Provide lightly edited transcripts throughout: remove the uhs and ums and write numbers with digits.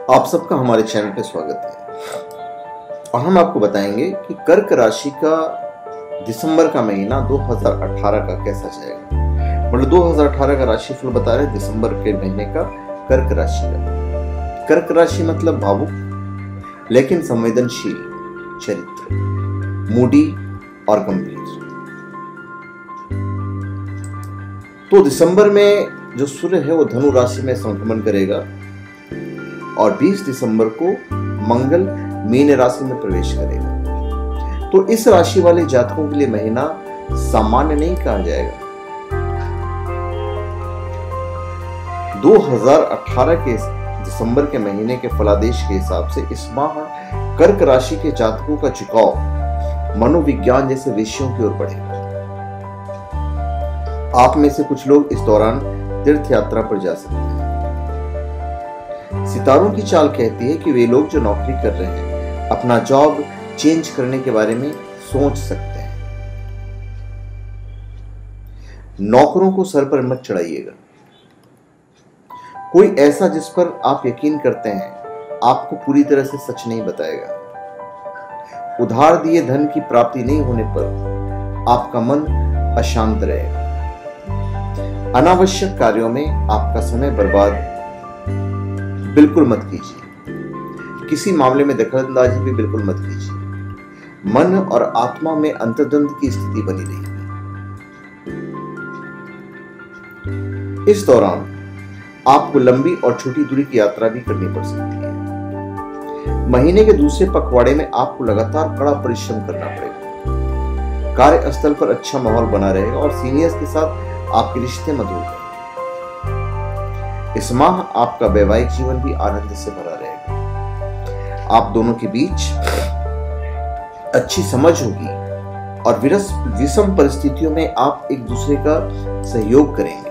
आप सबका हमारे चैनल पे स्वागत है और हम आपको बताएंगे कि कर्क राशि का दिसंबर का महीना 2018 का कैसा जाएगा। मतलब 2018 का राशिफल बता रहे दिसंबर के महीने का कर्क राशि का। कर्क राशि मतलब भावुक लेकिन संवेदनशील चरित्र, मूडी और गंभीर। तो दिसंबर में जो सूर्य है वो धनु राशि में संक्रमण करेगा और 20 दिसंबर को मंगल मीन राशि में प्रवेश करेगा। तो इस राशि वाले जातकों के लिए महीना सामान्य नहीं कहा जाएगा। 2018 के दिसंबर के महीने के फलादेश के हिसाब से इस माह कर्क राशि के जातकों का झुकाव मनोविज्ञान जैसे विषयों की ओर बढ़ेगा। आप में से कुछ लोग इस दौरान तीर्थ यात्रा पर जा सकते हैं। सितारों की चाल कहती है कि वे लोग जो नौकरी कर रहे हैं अपना जॉब चेंज करने के बारे में सोच सकते हैं। नौकरों को सर पर मत चढ़ाइएगा। कोई ऐसा जिस पर आप यकीन करते हैं आपको पूरी तरह से सच नहीं बताएगा। उधार दिए धन की प्राप्ति नहीं होने पर आपका मन अशांत रहेगा। अनावश्यक कार्यों में आपका समय बर्बाद बिल्कुल मत कीजिए। किसी मामले में दखलंदाजी भी बिल्कुल मत कीजिए। मन और आत्मा में अंतर्द्वंद की स्थिति बनी रहेगी। इस दौरान आपको लंबी और छोटी दूरी की यात्रा भी करनी पड़ सकती है। महीने के दूसरे पखवाड़े में आपको लगातार कड़ा परिश्रम करना पड़ेगा। कार्यस्थल पर अच्छा माहौल बना रहेगा और सीनियर्स के साथ आपके रिश्ते मधुर हैं। इस माह आपका वैवाहिक जीवन भी आनंद से भरा रहेगा। आप दोनों के बीच अच्छी समझ होगी और विषम परिस्थितियों में आप एक दूसरे का सहयोग करेंगे।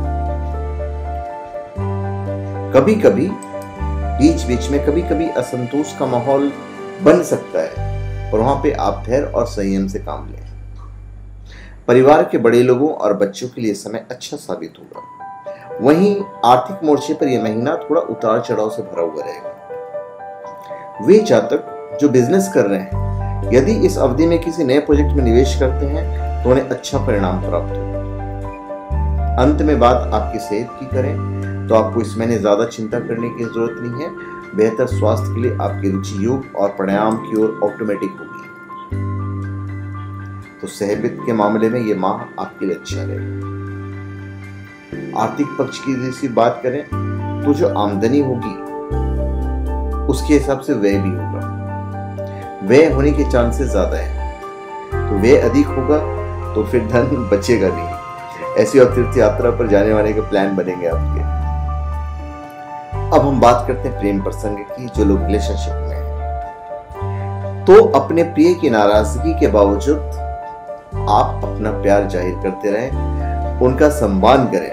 कभी कभी बीच में कभी कभी असंतोष का माहौल बन सकता है और वहां पे आप धैर्य और संयम से काम लें। परिवार के बड़े लोगों और बच्चों के लिए समय अच्छा साबित होगा। वहीं आर्थिक मोर्चे पर यह महीना थोड़ा उतार चढ़ाव से भरा हुआ रहेगा। वे जातक जो बिजनेस कर रहे हैं यदि इस अवधि में किसी नए प्रोजेक्ट में निवेश करते हैं तो उन्हें अच्छा परिणाम प्राप्त होगा। अंत में बात आपकी सेहत की करें तो आपको इस महीने ज्यादा चिंता करने की जरूरत नहीं है। बेहतर स्वास्थ्य के लिए आपकी रुचि योग और प्राणायाम की ओर ऑटोमेटिक होगी। तो सेहत के मामले में यह माह आपके लिए अच्छा रहेगा। आर्थिक पक्ष की यदि बात करें तो जो आमदनी होगी उसके हिसाब से व्यय भी होगा। व्यय होने के चांसेस ज्यादा है। तो व्यय अधिक होगा तो फिर धन बचेगा नहीं। ऐसी और तीर्थ यात्रा पर जाने वाले के प्लान बनेंगे आपके। अब हम बात करते हैं प्रेम प्रसंग की। जो लोग रिलेशनशिप में हैं तो अपने प्रिय की नाराजगी के बावजूद आप अपना प्यार जाहिर करते रहें, उनका सम्मान करें।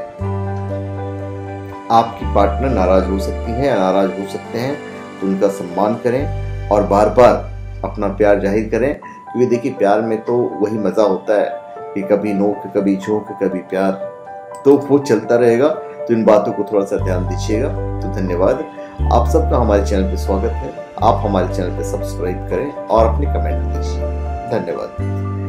आपकी पार्टनर नाराज हो सकती है या नाराज हो सकते हैं तो उनका सम्मान करें और बार बार अपना प्यार जाहिर करें। क्योंकि देखिए प्यार में तो वही मजा होता है कि कभी नोक कभी झोंक कभी प्यार, तो वो चलता रहेगा। तो इन बातों को थोड़ा सा ध्यान दीजिएगा। तो धन्यवाद। आप सबका हमारे चैनल पे स्वागत है। आप हमारे चैनल पे सब्सक्राइब करें और अपने कमेंट दीजिए। धन्यवाद।